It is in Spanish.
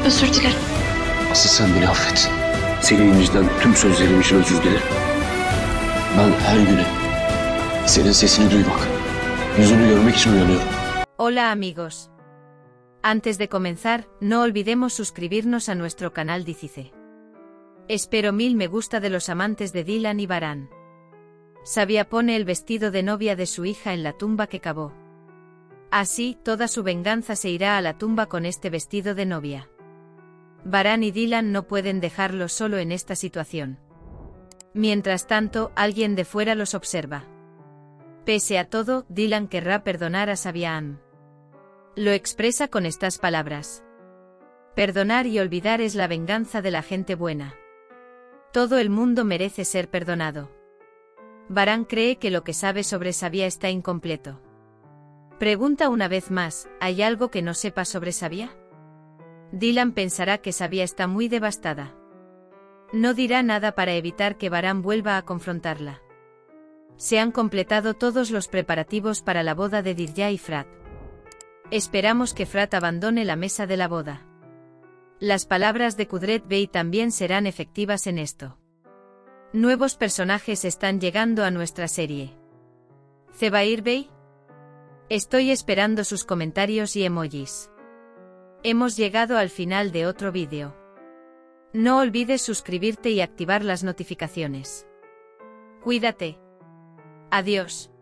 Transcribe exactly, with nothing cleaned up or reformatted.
Özür dilerim. Asıl sen beni affet. Senin yüzünden tüm sözlerim için özür dilerim. Ben her güne senin sesini duymak, yüzünü görmek için uyanıyorum. Hola amigos. Antes de comenzar, no olvidemos suscribirnos a nuestro canal Dícice. Espero mil me gusta de los amantes de Dylan y Varán. Sabia pone el vestido de novia de su hija en la tumba que cavó. Así, toda su venganza se irá a la tumba con este vestido de novia. Varán y Dylan no pueden dejarlo solo en esta situación. Mientras tanto, alguien de fuera los observa. Pese a todo, Dylan querrá perdonar a Sabian. Lo expresa con estas palabras. Perdonar y olvidar es la venganza de la gente buena. Todo el mundo merece ser perdonado. Varán cree que lo que sabe sobre Sabia está incompleto. Pregunta una vez más, ¿hay algo que no sepa sobre Sabia? Dylan pensará que Sabia está muy devastada. No dirá nada para evitar que Varán vuelva a confrontarla. Se han completado todos los preparativos para la boda de Dirja y Frat. Esperamos que Frat abandone la mesa de la boda. Las palabras de Kudret Bey también serán efectivas en esto. Nuevos personajes están llegando a nuestra serie. ¿Zebair Bey? Estoy esperando sus comentarios y emojis. Hemos llegado al final de otro vídeo. No olvides suscribirte y activar las notificaciones. Cuídate. Adiós.